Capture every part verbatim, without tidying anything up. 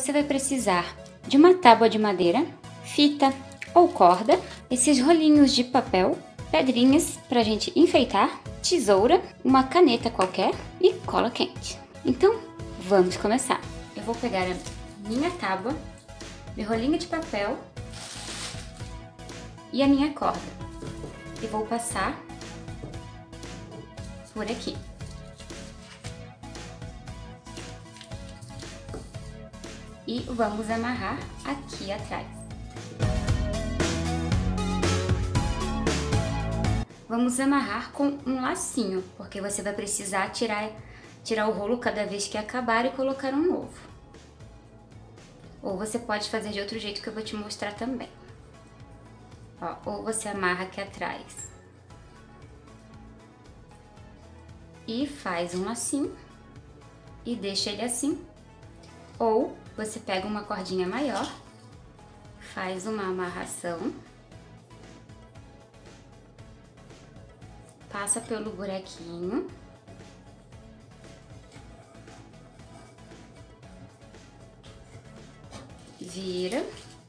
você vai precisar de uma tábua de madeira, fita ou corda, esses rolinhos de papel, pedrinhas pra gente enfeitar, tesoura, uma caneta qualquer e cola quente. Então, vamos começar. Eu vou pegar a minha tábua, meu rolinho de papel e a minha corda e vou passar por aqui. E vamos amarrar aqui atrás. Vamos amarrar com um lacinho, porque você vai precisar tirar, tirar o rolo cada vez que acabar e colocar um novo. Ou você pode fazer de outro jeito que eu vou te mostrar também. Ó, ou você amarra aqui atrás e faz um lacinho e deixa ele assim. Ou você pega uma cordinha maior, faz uma amarração, passa pelo buraquinho, vira,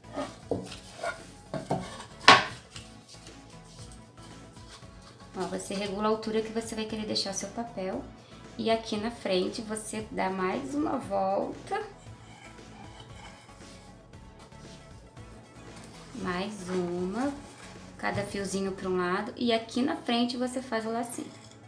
ó, você regula a altura que você vai querer deixar o seu papel e aqui na frente você dá mais uma volta. Mais uma, cada fiozinho para um lado, e aqui na frente você faz o lacinho.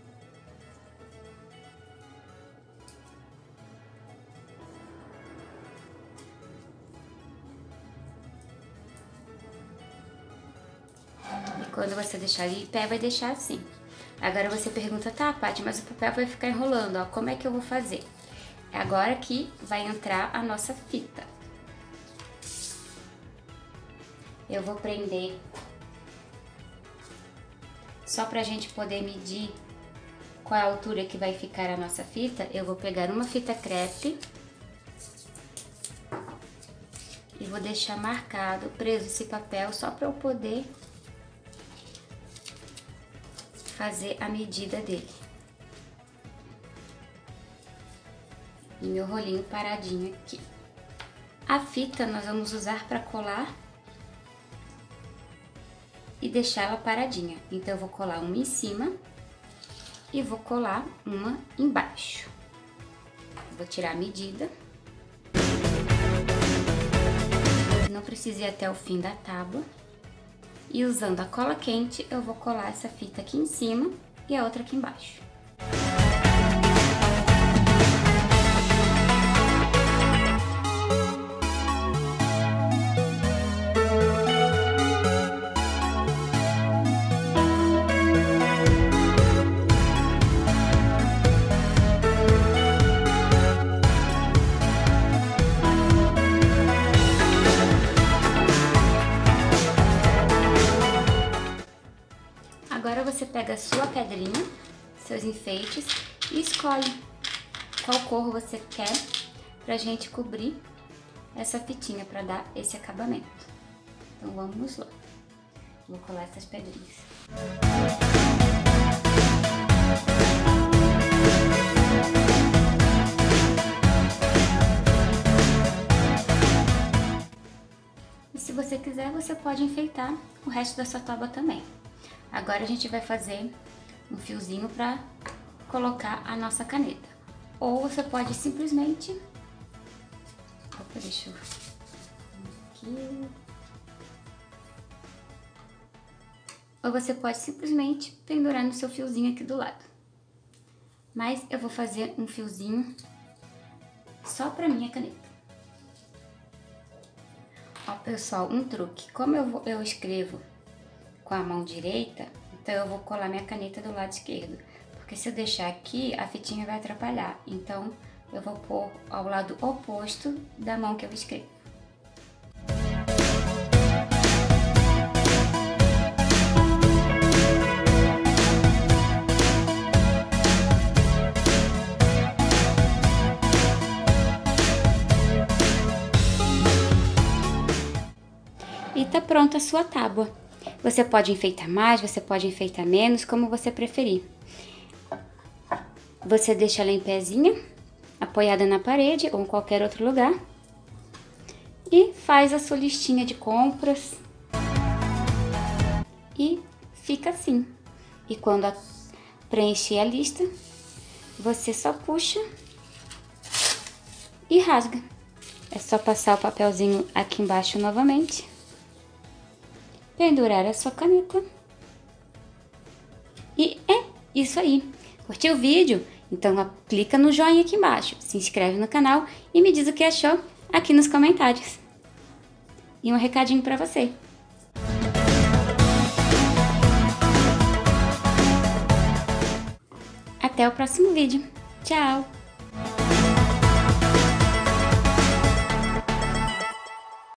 E quando você deixar ali em pé, vai deixar assim. Agora você pergunta, tá, Paty, mas o papel vai ficar enrolando, ó, como é que eu vou fazer? É agora que vai entrar a nossa fita. Eu vou prender, só pra gente poder medir qual é a altura que vai ficar a nossa fita, eu vou pegar uma fita crepe e vou deixar marcado, preso esse papel, só pra eu poder fazer a medida dele. E meu rolinho paradinho aqui. A fita nós vamos usar pra colar e deixar ela paradinha. Então eu vou colar uma em cima e vou colar uma embaixo. Vou tirar a medida. Não precisa ir até o fim da tábua. E usando a cola quente, eu vou colar essa fita aqui em cima e a outra aqui embaixo. Agora você pega a sua pedrinha, seus enfeites e escolhe qual cor você quer pra gente cobrir essa fitinha pra dar esse acabamento. Então vamos lá. Vou colar essas pedrinhas. E se você quiser, você pode enfeitar o resto da sua tábua também. Agora a gente vai fazer um fiozinho para colocar a nossa caneta. Ou você pode simplesmente... Opa, deixa eu... Aqui. Ou você pode simplesmente pendurar no seu fiozinho aqui do lado. Mas eu vou fazer um fiozinho só para minha caneta. Ó, pessoal, um truque. Como eu, vou, eu escrevo com a mão direita, então eu vou colar minha caneta do lado esquerdo, porque se eu deixar aqui, a fitinha vai atrapalhar, então eu vou pôr ao lado oposto da mão que eu escrevo. E tá pronta a sua tábua. Você pode enfeitar mais, você pode enfeitar menos, como você preferir. Você deixa ela em pezinha, apoiada na parede ou em qualquer outro lugar. e faz a sua listinha de compras e fica assim. E quando a, preencher a lista, você só puxa e rasga. É só passar o papelzinho aqui embaixo novamente, pendurar a sua caneta e é isso aí. Curtiu o vídeo? Então clica no joinha aqui embaixo, se inscreve no canal e me diz o que achou aqui nos comentários. E um recadinho para você. Até o próximo vídeo. Tchau!